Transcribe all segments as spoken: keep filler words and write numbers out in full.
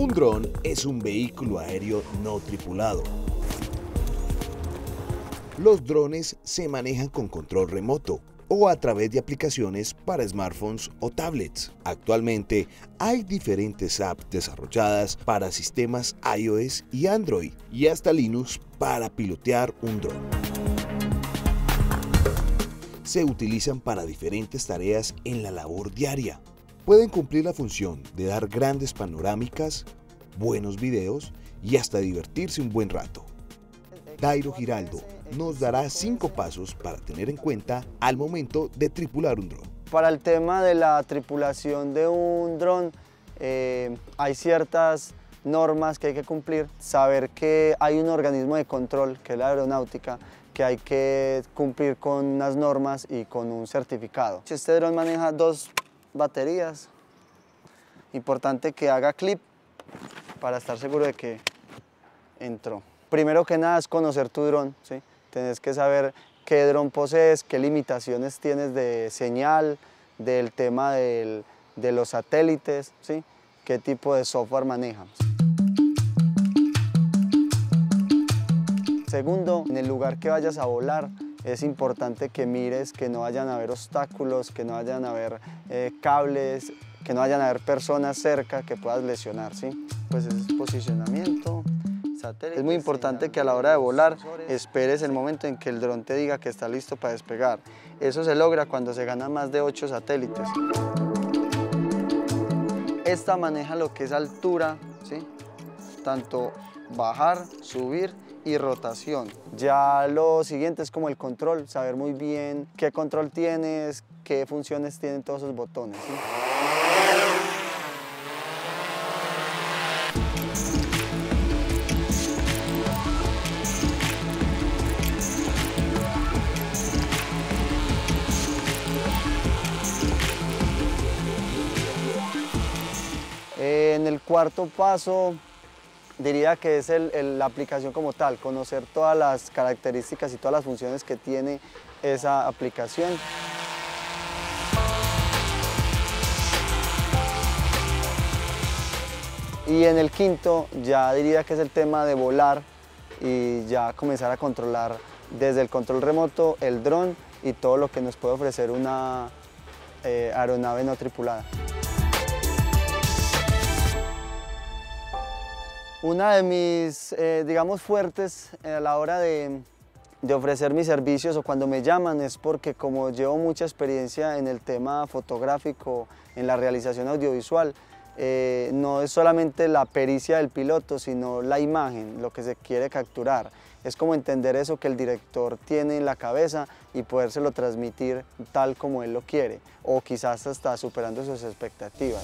Un dron es un vehículo aéreo no tripulado. Los drones se manejan con control remoto o a través de aplicaciones para smartphones o tablets. Actualmente hay diferentes apps desarrolladas para sistemas iOS y Android y hasta Linux para pilotear un dron. Se utilizan para diferentes tareas en la labor diaria. Pueden cumplir la función de dar grandes panorámicas, buenos videos y hasta divertirse un buen rato. Dairo Giraldo nos dará cinco pasos para tener en cuenta al momento de tripular un dron. Para el tema de la tripulación de un dron, eh, hay ciertas normas que hay que cumplir. Saber que hay un organismo de control, que es la aeronáutica, que hay que cumplir con unas normas y con un certificado. Este dron maneja dos baterías. Importante que haga clip para estar seguro de que entró. Primero que nada es conocer tu dron, ¿sí? Tienes que saber qué dron posees, qué limitaciones tienes de señal, del tema del, de los satélites, ¿sí? Qué tipo de software manejas. Segundo, en el lugar que vayas a volar, es importante que mires que no vayan a haber obstáculos, que no vayan a haber eh, cables, que no vayan a haber personas cerca que puedas lesionar, ¿sí? Pues ese es posicionamiento. Es muy importante que a la hora de volar esperes el momento en que el dron te diga que está listo para despegar. Eso se logra cuando se ganan más de ocho satélites. Esta maneja lo que es altura, ¿sí? Tanto bajar, subir y rotación. Ya lo siguiente es como el control, saber muy bien qué control tienes, qué funciones tienen todos esos botones, ¿sí? En el cuarto paso diría que es el, el, la aplicación como tal, conocer todas las características y todas las funciones que tiene esa aplicación. Y en el quinto ya diría que es el tema de volar y ya comenzar a controlar desde el control remoto el dron y todo lo que nos puede ofrecer una eh, aeronave no tripulada. Una de mis, eh, digamos, fuertes a la hora de, de ofrecer mis servicios o cuando me llaman es porque como llevo mucha experiencia en el tema fotográfico, en la realización audiovisual, eh, no es solamente la pericia del piloto, sino la imagen, lo que se quiere capturar. Es como entender eso que el director tiene en la cabeza y podérselo transmitir tal como él lo quiere, o quizás hasta superando sus expectativas.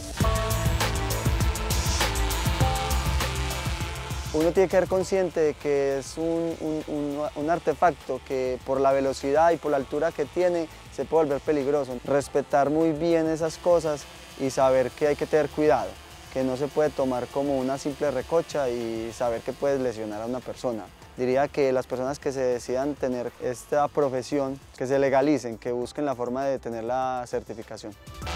Uno tiene que ser consciente de que es un, un, un, un artefacto que por la velocidad y por la altura que tiene se puede volver peligroso. Respetar muy bien esas cosas y saber que hay que tener cuidado, que no se puede tomar como una simple recocha y saber que puedes lesionar a una persona. Diría que las personas que se decidan tener esta profesión, que se legalicen, que busquen la forma de tener la certificación.